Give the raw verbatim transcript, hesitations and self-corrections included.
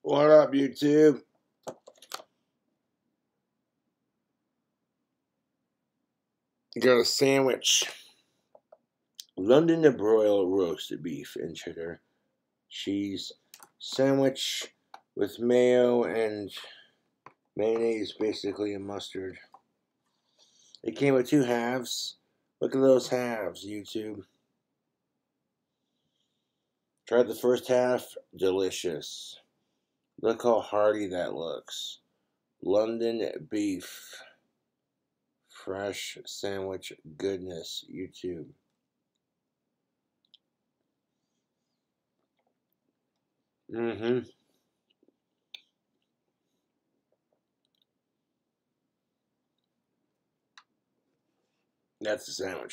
What up, YouTube? Got a sandwich. London to broil roasted beef and cheddar cheese sandwich with mayo and mayonnaise, basically, and mustard. It came with two halves. Look at those halves, YouTube. Tried the first half. Delicious. Look how hearty that looks. London beef. Fresh sandwich goodness, YouTube. Mm-hmm. That's the sandwich.